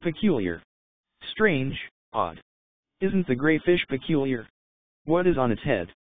Peculiar. Strange, odd. Isn't the gray fish peculiar? What is on its head?